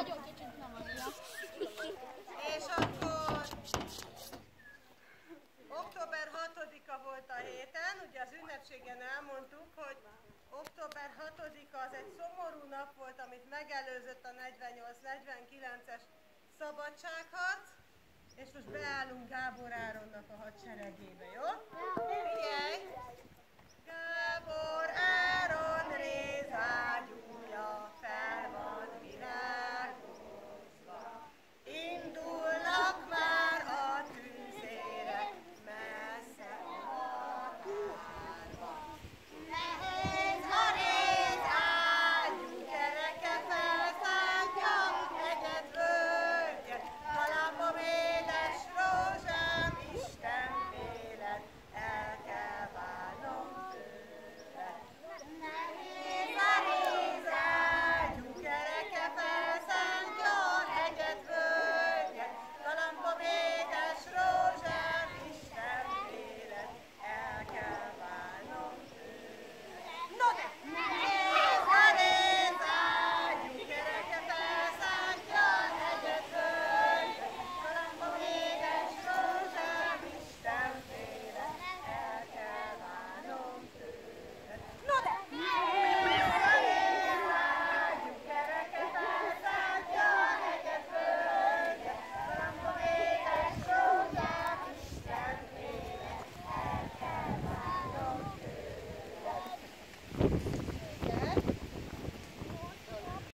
Nagyon kicsit nem adja. És akkor október 6-a volt a héten, ugye az ünnepségen elmondtuk, hogy október 6-a az egy szomorú nap volt, amit megelőzött a 48-49-es szabadságharc, és most beállunk Gábor Áronnak a hadseregébe, jó? Figyelj! Gábor Áron rézágyúja fel van virágozva, indulnak már a tűzérek messze a határba. Nehéz a rézágyú, kereke felszállja, hegyet, völgyet, galambom, édes rózsám, Isten vélet, el kell válnom tőled. Nehéz a rézágyú, kereke felszállja, hegyet, völgyet, galambom, édes rózsám, Isten vélet, el kell válnom tőled. No de! Nehéz a rézágyú, kereke felszállja, hegyet, völgyet, galambom, édes rózsám, Isten vélet, el kell válnom tőled. No de! Nehéz a rézágyú, kereke felszállja, hegyet, völgyet, galambom, édes rózsám, Isten vélet, el kell válnom tőled.